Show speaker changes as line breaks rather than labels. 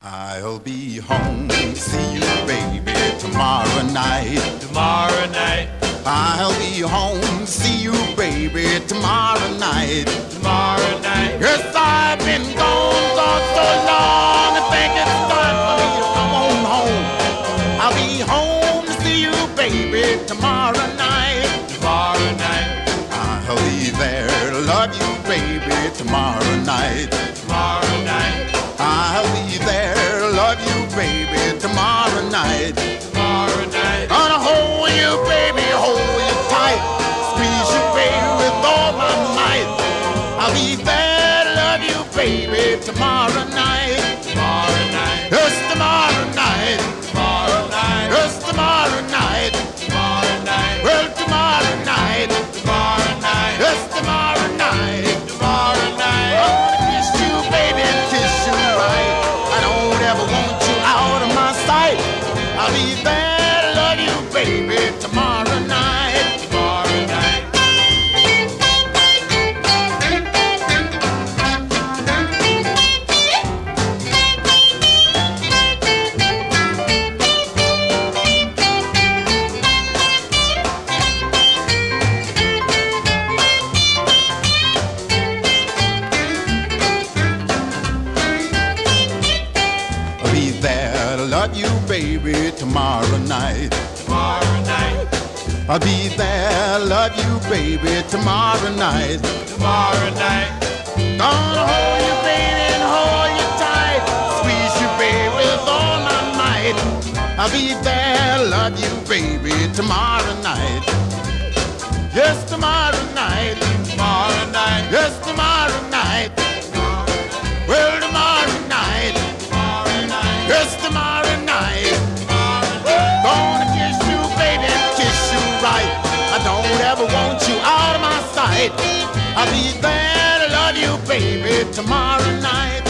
I'll be home to see you, baby, tomorrow night.
Tomorrow night,
I'll be home to see you, baby, tomorrow night.
tomorrow night.
Yes, I've been gone for so long, I think it's time for me to come on home. I'll be home to see you, baby, tomorrow night.
Tomorrow night,
I'll be there to love you, baby, tomorrow night.
tomorrow night,
I'll be there to love you, baby, tomorrow night.
tomorrow night.
Gonna hold you, baby, hold you tight. Squeeze you, baby, with all my might. I'll be there to love you, baby, tomorrow night.
Tomorrow night,
Yes, tomorrow night.
tomorrow night,
Yes, tomorrow night.
tomorrow night,
Well, tomorrow night.
tomorrow night,
Yes, tomorrow night.
tomorrow night.
I wanna kiss you, baby, and kiss you right. I don't ever want you out of my sight. I'll be there to love you, baby, tomorrow night.
Tomorrow night,
I'll be there to love you, baby, tomorrow night.
tomorrow night,
I'll be there to love you, baby, tomorrow night.
tomorrow night,
Gonna hold you, baby, and hold you tight. Squeeze you, baby, with all my might. I'll be there to love you, baby, tomorrow night. Yes, tomorrow night.
tomorrow night,
Yes, tomorrow night. Well, tomorrow night.
tomorrow night,
Yes, tomorrow night.
tomorrow night.
Gonna kiss you, baby, and kiss you right. I don't ever want you out of my sight. I'll be there to love you, baby, tomorrow night.